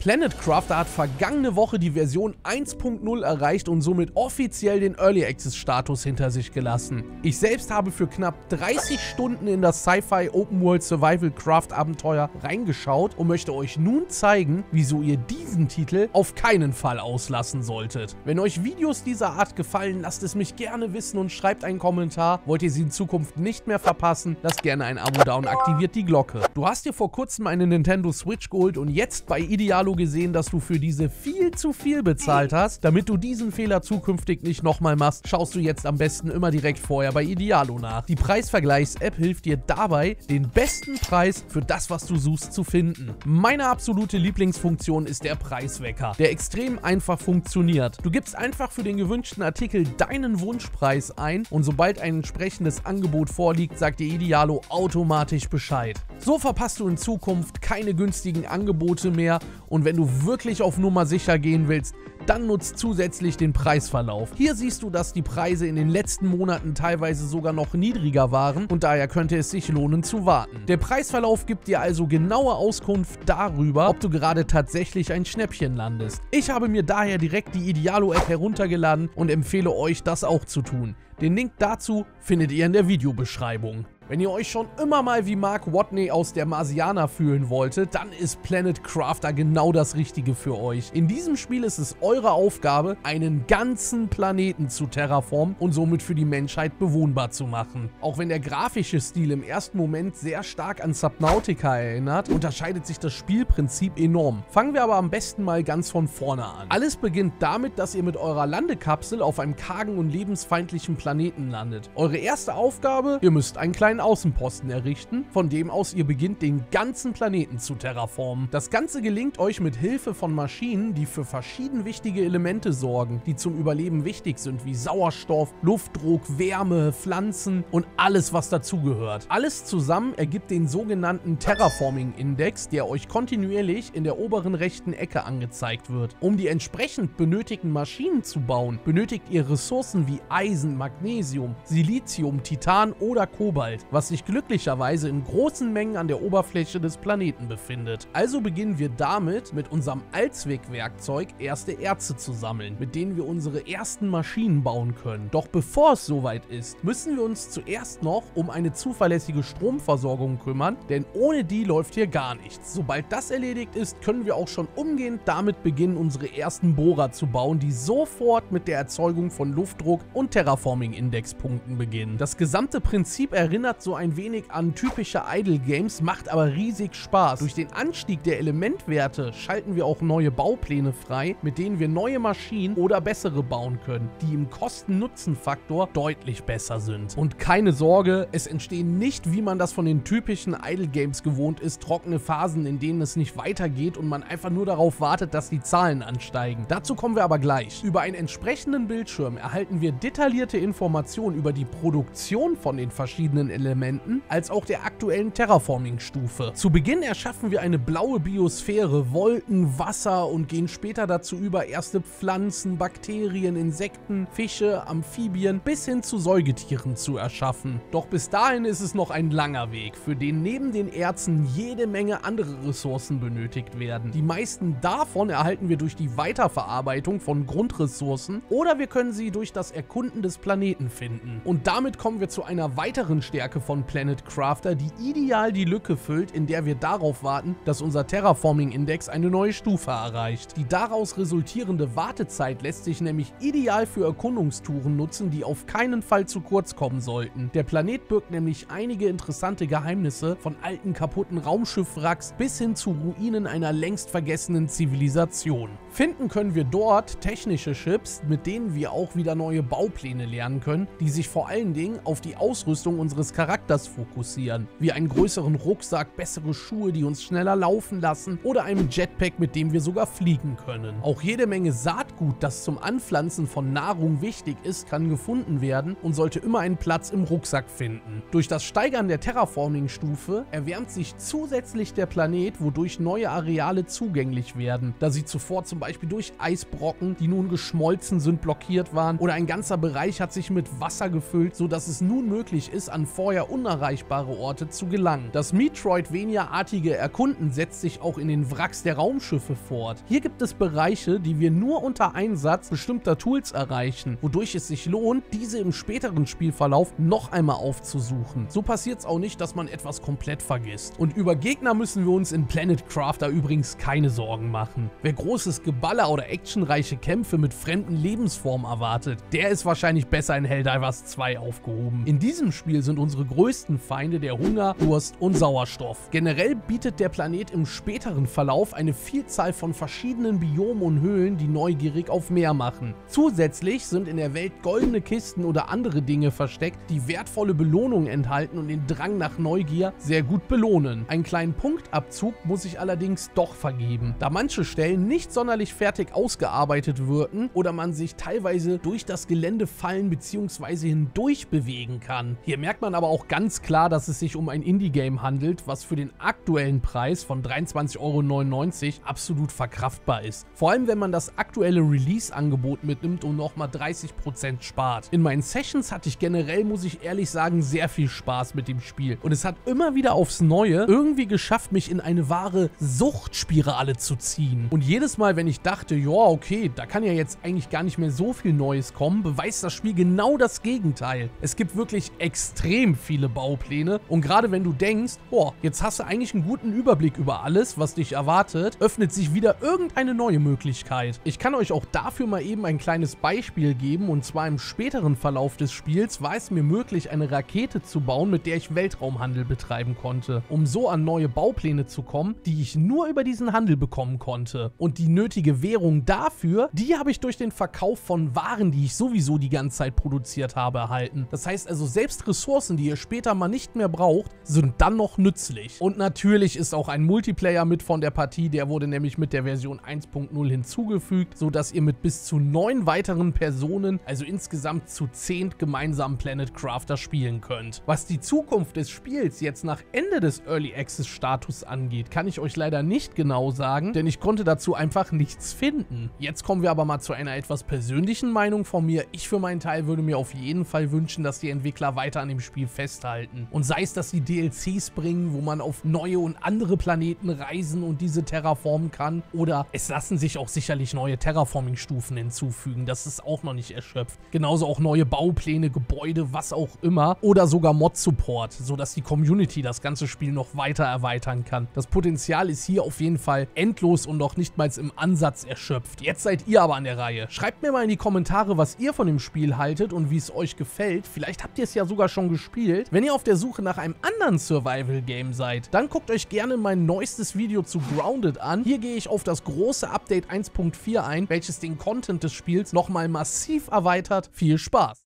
Planet Crafter hat vergangene Woche die Version 1.0 erreicht und somit offiziell den Early Access Status hinter sich gelassen. Ich selbst habe für knapp 30 Stunden in das Sci-Fi Open World Survival Craft Abenteuer reingeschaut und möchte euch nun zeigen, wieso ihr diesen Titel auf keinen Fall auslassen solltet. Wenn euch Videos dieser Art gefallen, lasst es mich gerne wissen und schreibt einen Kommentar. Wollt ihr sie in Zukunft nicht mehr verpassen, lasst gerne ein Abo da und aktiviert die Glocke. Du hast dir vor kurzem eine Nintendo Switch geholt und jetzt bei Idealo gesehen, dass du für diese viel zu viel bezahlt hast. Damit du diesen Fehler zukünftig nicht nochmal machst, schaust du jetzt am besten immer direkt vorher bei Idealo nach. Die Preisvergleichs-App hilft dir dabei, den besten Preis für das, was du suchst, zu finden. Meine absolute Lieblingsfunktion ist der Preiswecker, der extrem einfach funktioniert. Du gibst einfach für den gewünschten Artikel deinen Wunschpreis ein und sobald ein entsprechendes Angebot vorliegt, sagt dir Idealo automatisch Bescheid. So verpasst du in Zukunft keine günstigen Angebote mehr und wenn du wirklich auf Nummer sicher gehen willst, dann nutzt zusätzlich den Preisverlauf. Hier siehst du, dass die Preise in den letzten Monaten teilweise sogar noch niedriger waren und daher könnte es sich lohnen zu warten. Der Preisverlauf gibt dir also genaue Auskunft darüber, ob du gerade tatsächlich ein Schnäppchen landest. Ich habe mir daher direkt die Idealo-App heruntergeladen und empfehle euch, das auch zu tun. Den Link dazu findet ihr in der Videobeschreibung. Wenn ihr euch schon immer mal wie Mark Watney aus der Marsianer fühlen wolltet, dann ist Planet Crafter genau das Richtige für euch. In diesem Spiel ist es eure Aufgabe, einen ganzen Planeten zu terraformen und somit für die Menschheit bewohnbar zu machen. Auch wenn der grafische Stil im ersten Moment sehr stark an Subnautica erinnert, unterscheidet sich das Spielprinzip enorm. Fangen wir aber am besten mal ganz von vorne an. Alles beginnt damit, dass ihr mit eurer Landekapsel auf einem kargen und lebensfeindlichen Planeten landet. Eure erste Aufgabe, ihr müsst einen kleinen Außenposten errichten, von dem aus ihr beginnt, den ganzen Planeten zu terraformen. Das Ganze gelingt euch mit Hilfe von Maschinen, die für verschieden wichtige Elemente sorgen, die zum Überleben wichtig sind, wie Sauerstoff, Luftdruck, Wärme, Pflanzen und alles, was dazugehört. Alles zusammen ergibt den sogenannten Terraforming-Index, der euch kontinuierlich in der oberen rechten Ecke angezeigt wird. Um die entsprechend benötigten Maschinen zu bauen, benötigt ihr Ressourcen wie Eisen, Magnesium, Silizium, Titan oder Kobalt, was sich glücklicherweise in großen Mengen an der Oberfläche des Planeten befindet. Also beginnen wir damit, mit unserem Allzweckwerkzeug erste Erze zu sammeln, mit denen wir unsere ersten Maschinen bauen können. Doch bevor es soweit ist, müssen wir uns zuerst noch um eine zuverlässige Stromversorgung kümmern, denn ohne die läuft hier gar nichts. Sobald das erledigt ist, können wir auch schon umgehend damit beginnen, unsere ersten Bohrer zu bauen, die sofort mit der Erzeugung von Luftdruck und Terraforming-Indexpunkten beginnen. Das gesamte Prinzip erinnert so ein wenig an typische Idle-Games, macht aber riesig Spaß. Durch den Anstieg der Elementwerte schalten wir auch neue Baupläne frei, mit denen wir neue Maschinen oder bessere bauen können, die im Kosten-Nutzen-Faktor deutlich besser sind. Und keine Sorge, es entstehen nicht, wie man das von den typischen Idle-Games gewohnt ist, trockene Phasen, in denen es nicht weitergeht und man einfach nur darauf wartet, dass die Zahlen ansteigen. Dazu kommen wir aber gleich. Über einen entsprechenden Bildschirm erhalten wir detaillierte Informationen über die Produktion von den verschiedenen Elementen, als auch der aktuellen Terraforming-Stufe. Zu Beginn erschaffen wir eine blaue Biosphäre, Wolken, Wasser und gehen später dazu über, erste Pflanzen, Bakterien, Insekten, Fische, Amphibien bis hin zu Säugetieren zu erschaffen. Doch bis dahin ist es noch ein langer Weg, für den neben den Erzen jede Menge andere Ressourcen benötigt werden. Die meisten davon erhalten wir durch die Weiterverarbeitung von Grundressourcen oder wir können sie durch das Erkunden des Planeten finden. Und damit kommen wir zu einer weiteren Stärke von Planet Crafter, die ideal die Lücke füllt, in der wir darauf warten, dass unser Terraforming-Index eine neue Stufe erreicht. Die daraus resultierende Wartezeit lässt sich nämlich ideal für Erkundungstouren nutzen, die auf keinen Fall zu kurz kommen sollten. Der Planet birgt nämlich einige interessante Geheimnisse, von alten kaputten Raumschiffwracks bis hin zu Ruinen einer längst vergessenen Zivilisation. Finden können wir dort technische Chips, mit denen wir auch wieder neue Baupläne lernen können, die sich vor allen Dingen auf die Ausrüstung unseres Charakters fokussieren, wie einen größeren Rucksack, bessere Schuhe, die uns schneller laufen lassen oder einem Jetpack, mit dem wir sogar fliegen können. Auch jede Menge Saatgut, das zum Anpflanzen von Nahrung wichtig ist, kann gefunden werden und sollte immer einen Platz im Rucksack finden. Durch das Steigern der Terraforming-Stufe erwärmt sich zusätzlich der Planet, wodurch neue Areale zugänglich werden, da sie zuvor zum Beispiel durch Eisbrocken, die nun geschmolzen sind, blockiert waren oder ein ganzer Bereich hat sich mit Wasser gefüllt, sodass es nun möglich ist, an vorher unerreichbare Orte zu gelangen. Das Metroidvania-artige Erkunden setzt sich auch in den Wracks der Raumschiffe fort. Hier gibt es Bereiche, die wir nur unter Einsatz bestimmter Tools erreichen, wodurch es sich lohnt, diese im späteren Spielverlauf noch einmal aufzusuchen. So passiert es auch nicht, dass man etwas komplett vergisst. Und über Gegner müssen wir uns in Planet Crafter übrigens keine Sorgen machen. Wer großes Geballer oder actionreiche Kämpfe mit fremden Lebensformen erwartet, der ist wahrscheinlich besser in Helldivers 2 aufgehoben. In diesem Spiel sind unsere größten Feinde der Hunger, Durst und Sauerstoff. Generell bietet der Planet im späteren Verlauf eine Vielzahl von verschiedenen Biomen und Höhlen, die neugierig auf mehr machen. Zusätzlich sind in der Welt goldene Kisten oder andere Dinge versteckt, die wertvolle Belohnungen enthalten und den Drang nach Neugier sehr gut belohnen. Einen kleinen Punktabzug muss ich allerdings doch vergeben, da manche Stellen nicht sonderlich fertig ausgearbeitet wirken oder man sich teilweise durch das Gelände fallen bzw. hindurch bewegen kann. Hier merkt man aber auch ganz klar, dass es sich um ein Indie-Game handelt, was für den aktuellen Preis von 23,99 € absolut verkraftbar ist. Vor allem, wenn man das aktuelle Release-Angebot mitnimmt und nochmal 30% spart. In meinen Sessions hatte ich generell, muss ich ehrlich sagen, sehr viel Spaß mit dem Spiel. Und es hat immer wieder aufs Neue irgendwie geschafft, mich in eine wahre Suchtspirale zu ziehen. Und jedes Mal, wenn ich dachte, ja, okay, da kann ja jetzt eigentlich gar nicht mehr so viel Neues kommen, beweist das Spiel genau das Gegenteil. Es gibt wirklich extrem viele Baupläne und gerade wenn du denkst, boah, jetzt hast du eigentlich einen guten Überblick über alles, was dich erwartet, öffnet sich wieder irgendeine neue Möglichkeit. Ich kann euch auch dafür mal eben ein kleines Beispiel geben und zwar im späteren Verlauf des Spiels war es mir möglich, eine Rakete zu bauen, mit der ich Weltraumhandel betreiben konnte, um so an neue Baupläne zu kommen, die ich nur über diesen Handel bekommen konnte. Und die nötige Währung dafür, die habe ich durch den Verkauf von Waren, die ich sowieso die ganze Zeit produziert habe, erhalten. Das heißt also, selbst Ressourcen, die ihr später mal nicht mehr braucht, sind dann noch nützlich. Und natürlich ist auch ein Multiplayer mit von der Partie, der wurde nämlich mit der Version 1.0 hinzugefügt, sodass ihr mit bis zu 9 weiteren Personen, also insgesamt zu 10 gemeinsam Planet Crafter spielen könnt. Was die Zukunft des Spiels jetzt nach Ende des Early Access Status angeht, kann ich euch leider nicht genau sagen, denn ich konnte dazu einfach nichts finden. Jetzt kommen wir aber mal zu einer etwas persönlichen Meinung von mir. Ich für meinen Teil würde mir auf jeden Fall wünschen, dass die Entwickler weiter an dem Spiel festhalten. Und sei es, dass sie DLCs bringen, wo man auf neue und andere Planeten reisen und diese terraformen kann, oder es lassen sich auch sicherlich neue Terraforming-Stufen hinzufügen. Das ist auch noch nicht erschöpft. Genauso auch neue Baupläne, Gebäude, was auch immer. Oder sogar Mod-Support, sodass die Community das ganze Spiel noch weiter erweitern kann. Das Potenzial ist hier auf jeden Fall endlos und noch nicht mal im Ansatz erschöpft. Jetzt seid ihr aber an der Reihe. Schreibt mir mal in die Kommentare, was ihr von dem Spiel haltet und wie es euch gefällt. Vielleicht habt ihr es ja sogar schon gespielt. Wenn ihr auf der Suche nach einem anderen Survival-Game seid, dann guckt euch gerne mein neuestes Video zu Grounded an. Hier gehe ich auf das große Update 1.4 ein, welches den Content des Spiels nochmal massiv erweitert. Viel Spaß!